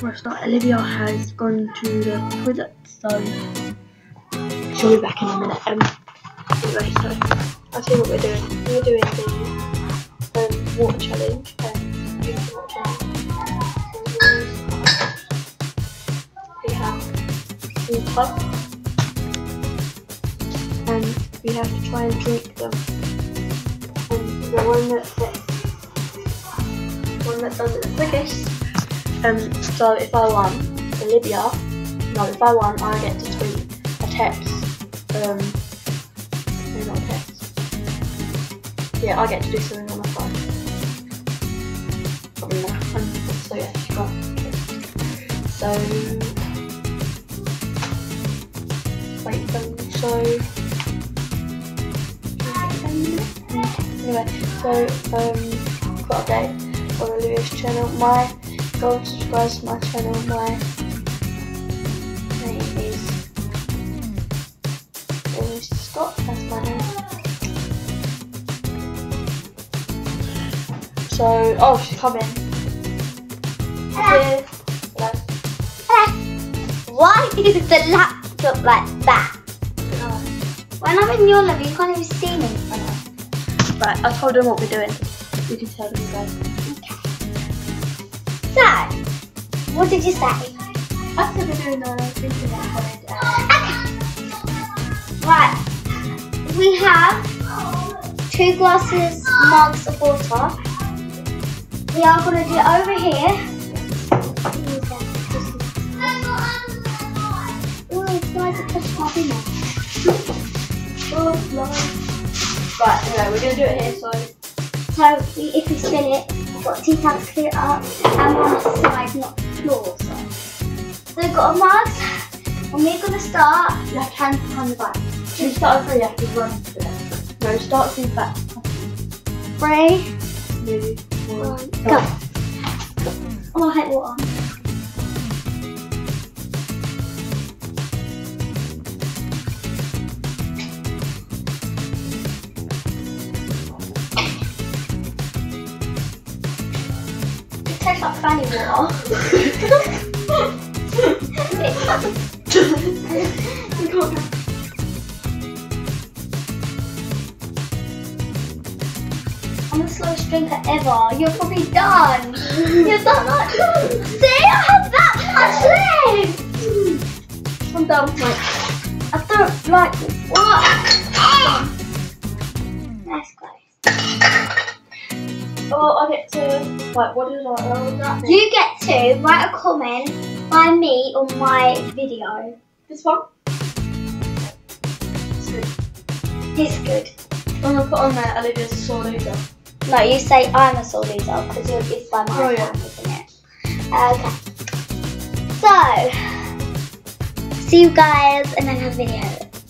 before I start, Olivia has gone to the toilet, so she'll be back in a minute. Anyway, so I'll tell you what we're doing. We're doing the water challenge and drinking water challenge. So we have water, and we have to try and drink them. And the one that does it the quickest. So if I won, Olivia, if I won, I get to tweet a text, maybe not a text, yeah, I get to do something on my phone, probably not, so yeah, she got it. So, wait, so, anyway, so, got a update on Olivia's channel. Go and subscribe to my channel. My name is Scott, that's my name. So, oh, she's coming. Hello. Hello. Hello. Why is the laptop like that? When I'm in your level, you can't even see me in front of. Right, I told them what we're doing. You can tell them, guys. So, what did you say? I said we're doing the internet college. Okay. Right. We have 2 glasses, mugs of water. We are going to do it over here. Oh, why is it touching my finger? Right, anyway, we're going to do it here, so if we spin it, we've got 2 tanks to clear it up, and one side, not the floor. So we've got a mug, and we're going to start. you have hands behind the back. Should we start over? You have to run to it. No, start to the back. 3, 2, 1, go. Oh, I hate water. It tastes like fanny water. I'm the slowest drinker ever. You're probably done. You're done like see, I have that much left. I'm done. Like, I don't like what? That's close. oh, I get to. Right, what did that mean? You get to write a comment by me on my video. This one? It's good. I'm going to put on there Olivia's a sore loser. No, you say I'm a sore loser because it's by my account, isn't it? Okay. So, see you guys in another video.